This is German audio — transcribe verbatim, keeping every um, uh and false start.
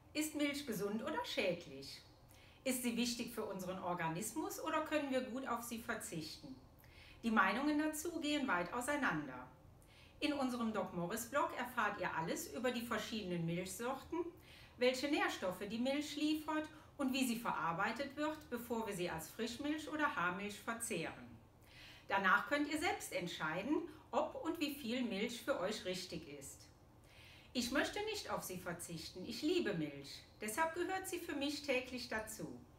Ist Milch gesund oder schädlich? Ist sie wichtig für unseren Organismus oder können wir gut auf sie verzichten? Die Meinungen dazu gehen weit auseinander. In unserem Doc Morris Blog erfahrt ihr alles über die verschiedenen Milchsorten, welche Nährstoffe die Milch liefert und wie sie verarbeitet wird, bevor wir sie als Frischmilch oder Haarmilch verzehren. Danach könnt ihr selbst entscheiden, ob und wie viel Milch für euch richtig ist. Ich möchte nicht auf sie verzichten, ich liebe Milch, deshalb gehört sie für mich täglich dazu.